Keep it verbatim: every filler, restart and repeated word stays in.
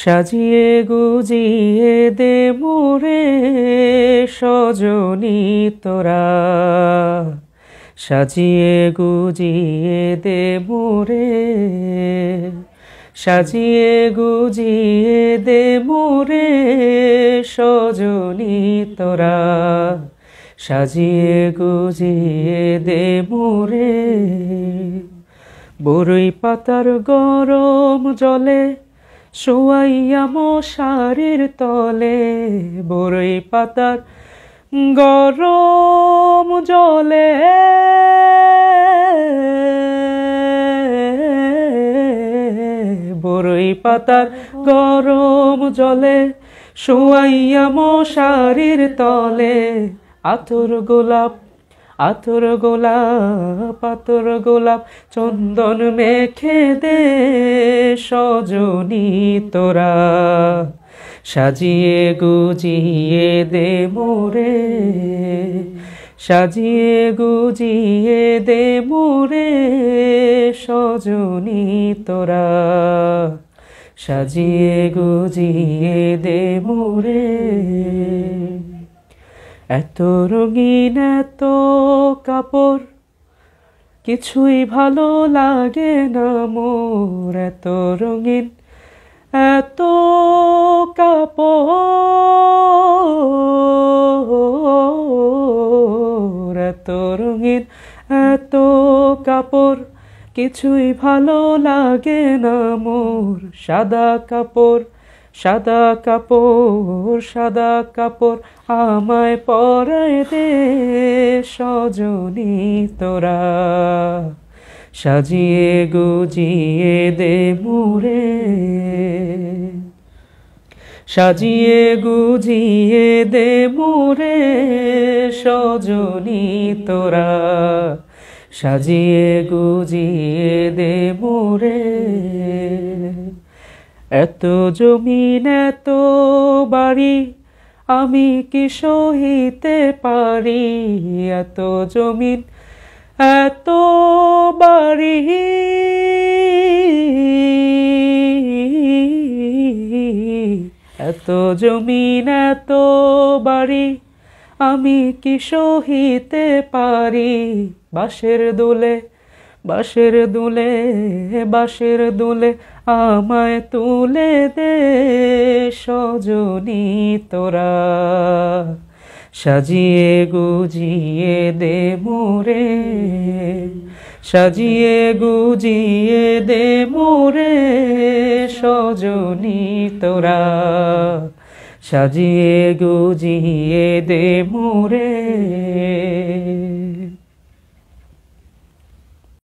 সাজিয়ে গুজিয়ে দে মোরে সজনী তোরা, সাজিয়ে গুজিয়ে দে মোরে, সাজিয়ে গুজিয়ে দে মোরে সজনী তোরা, সাজিয়ে গুজিয়ে দে মোরে। বরই পাতার গরম জলে শোয়াইয়া মশারির তলে, বরই পাতার গরম জলে বরই পাতার গরম জলে শোয়াইয়া মশারির তলে, আতর গোলাপ আতর গোলাপ আতর গোলাপ চন্দন মেখে দে সজনী তোরা, সাজিয়ে গুজিয়ে দে মোরে, সাজিয়ে গুজিয়ে দে মোরে সজনী তোরা, সাজিয়ে গুজিয়ে দে মোরে। এত রঙিন এত কাপড় কিছুই ভালো লাগে না মোর, এত রঙিন এত কাপড়, এত রঙিন এত কাপড় কিছুই ভালো লাগে না মোর। সাদা কাপড় সাদা কাপড় সাদা কাপড় আমায় পরায় দে সজনী তোরা, সাজিয়ে গুজিয়ে দে মোরে, সাজিয়ে গুজিয়ে দে মোরে সজনী তোরা, সাজিয়ে গুজিয়ে দে মোরে। এত জমিন এত বাড়ি আমি কি সহিতে পারি, এত জমিন এত বাড়ি এত জমিন এত বাড়ি আমি কি সহিতে পারি। বাঁশের দোলে বাঁশের দোলে বাঁশের দোলে আমায় তুলে দে সজনী তোরা, সাজিয়ে গুজিয়ে দে মোরে, সাজিয়ে গুজিয়ে দে মোরে সজনী তোরা, সাজিয়ে গুজিয়ে দে মোরে।